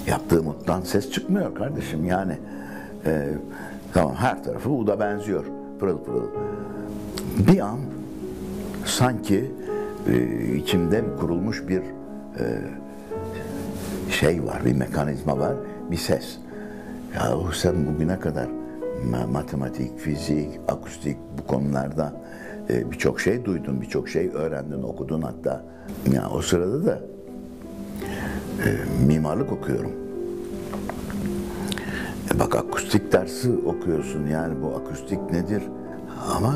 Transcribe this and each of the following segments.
Yaptığım uttan ses çıkmıyor kardeşim yani. Tamam, her tarafı uda benziyor, pırıl pırıl. Bir an sanki içimde kurulmuş bir şey var, bir mekanizma var, bir ses. Yahu sen bugüne kadar matematik, fizik, akustik bu konularda birçok şey duydun, birçok şey öğrendin, okudun hatta. Ya o sırada da mimarlık okuyorum. Bak akustik dersi okuyorsun, yani bu akustik nedir? Ama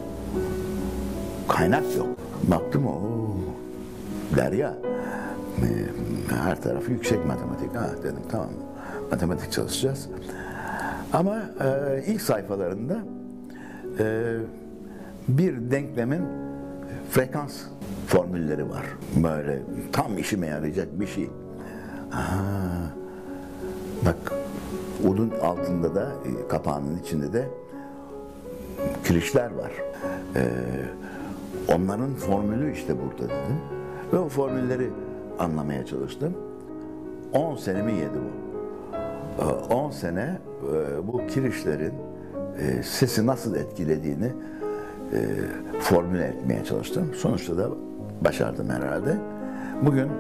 kaynak yok. Baktım o derya. Her tarafı yüksek matematik. Ha dedim tamam, matematik çalışacağız. Ama ilk sayfalarında bir denklemin frekans formülleri var. Böyle tam işime yarayacak bir şey. Bak udun altında da kapağının içinde de kirişler var. Onların formülü işte burada dedim. Ve o formülleri anlamaya çalıştım. 10 senemi yedi bu. 10 sene bu kirişlerin sesi nasıl etkilediğini formüle etmeye çalıştım. Sonuçta da başardım herhalde. Bugün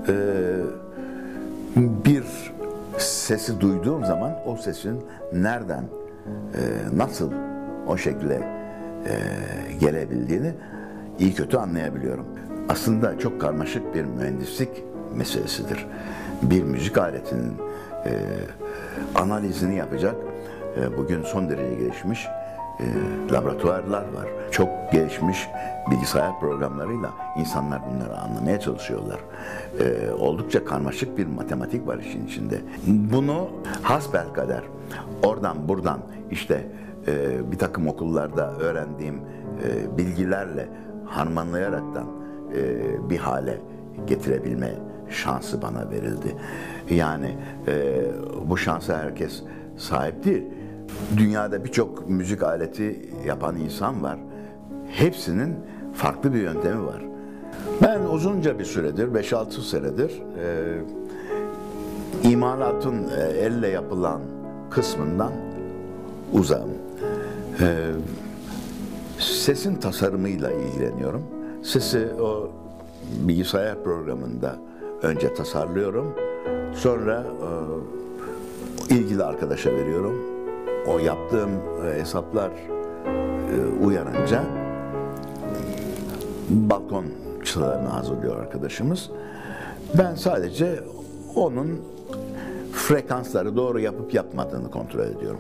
bir sesi duyduğum zaman o sesin nereden, nasıl o şekilde gelebildiğini iyi kötü anlayabiliyorum. Aslında çok karmaşık bir mühendislik meselesidir. Bir müzik aletinin analizini yapacak bugün son derece gelişmiş laboratuvarlar var. Çok gelişmiş bilgisayar programlarıyla insanlar bunları anlamaya çalışıyorlar. Oldukça karmaşık bir matematik var işin içinde. Bunu hasbelkader oradan buradan işte bir takım okullarda öğrendiğim bilgilerle harmanlayaraktan bir hale getirebilme şansı bana verildi. Yani bu şansa herkes sahip değil. Dünyada birçok müzik aleti yapan insan var. Hepsinin farklı bir yöntemi var. Ben uzunca bir süredir, 5-6 senedir imalatın elle yapılan kısmından uzağım. Sesin tasarımıyla ilgileniyorum. Sesi o bilgisayar programında önce tasarlıyorum. Sonra ilgili arkadaşa veriyorum. O yaptığım hesaplar uyanınca balkon çıtalarını hazırlıyor arkadaşımız. Ben sadece onun frekansları doğru yapıp yapmadığını kontrol ediyorum.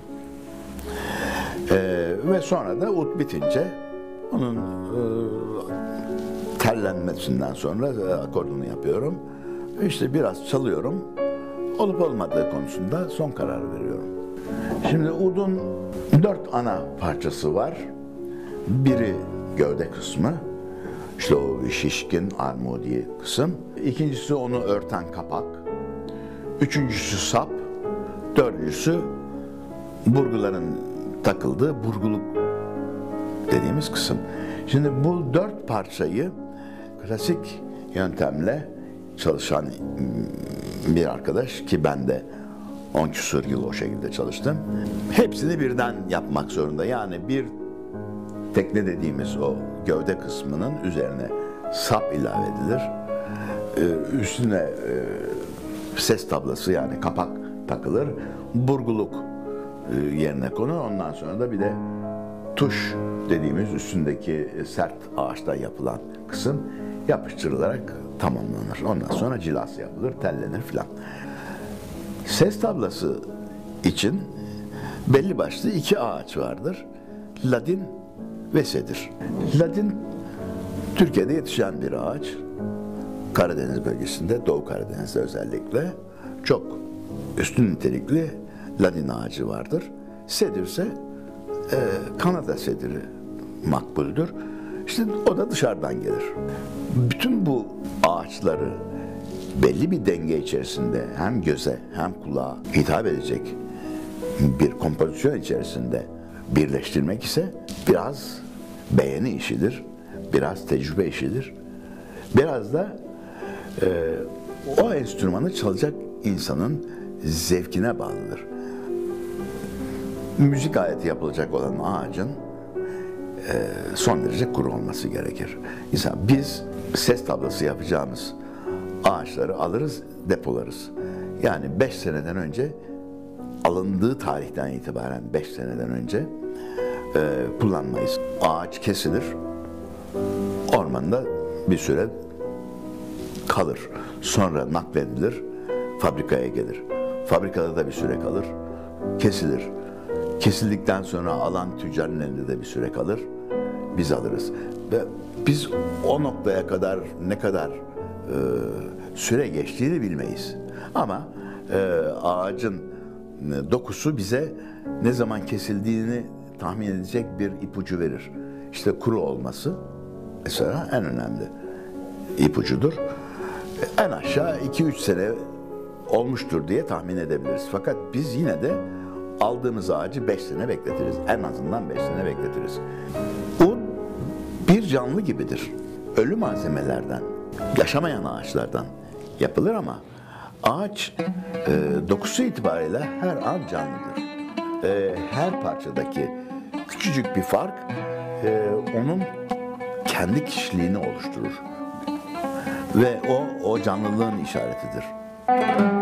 Ve sonra da ut bitince onun tellenmesinden sonra akordunu yapıyorum. İşte biraz çalıyorum. Olup olmadığı konusunda son karar veriyorum. Şimdi udun 4 ana parçası var. Biri gövde kısmı. İşte o şişkin armudi kısım. İkincisi onu örten kapak. Üçüncüsü sap. Dördüncüsü burguların takıldığı burguluk dediğimiz kısım. Şimdi bu 4 parçayı klasik yöntemle çalışan bir arkadaş ki ben de 10 küsur yıl o şekilde çalıştım. Hepsini birden yapmak zorunda. Yani bir tekne dediğimiz o gövde kısmının üzerine sap ilave edilir. Üstüne ses tablası yani kapak takılır. Burguluk yerine konur. Ondan sonra da bir de tuş dediğimiz üstündeki sert ağaçtan yapılan kısım yapıştırılarak tamamlanır. Ondan sonra cilası yapılır, tellenir filan. Ses tablası için belli başlı 2 ağaç vardır. Ladin ve sedir. Ladin Türkiye'de yetişen bir ağaç. Karadeniz bölgesinde, Doğu Karadeniz'de özellikle çok üstün nitelikli ladin ağacı vardır. Sedir ise Kanada sediri makbuldür. İşte o da dışarıdan gelir. Bütün bu ağaçları belli bir denge içerisinde hem göze hem kulağa hitap edecek bir kompozisyon içerisinde birleştirmek ise biraz beğeni işidir, biraz tecrübe işidir, biraz da o enstrümanı çalacak insanın zevkine bağlıdır. Müzik aleti yapılacak olan ağacın son derece kuru olması gerekir. Mesela biz ses tablası yapacağımız ağaçları alırız, depolarız. Yani 5 seneden önce, alındığı tarihten itibaren 5 seneden önce kullanmayız. Ağaç kesilir, ormanda bir süre kalır. Sonra nakledilir, fabrikaya gelir. Fabrikada da bir süre kalır, kesilir. Kesildikten sonra alan tüccarın elinde de bir süre kalır. Biz alırız. Ve biz o noktaya kadar ne kadar süre geçtiğini bilmeyiz. Ama ağacın dokusu bize ne zaman kesildiğini tahmin edecek bir ipucu verir. İşte kuru olması mesela en önemli ipucudur. En aşağı 2-3 sene olmuştur diye tahmin edebiliriz. Fakat biz yine de aldığımız ağacı 5 sene bekletiriz. En azından 5 sene bekletiriz. Un bir canlı gibidir. Ölü malzemelerden, yaşamayan ağaçlardan yapılır ama ağaç dokusu itibariyle her an canlıdır. Her parçadaki küçücük bir fark onun kendi kişiliğini oluşturur. Ve o canlılığın işaretidir.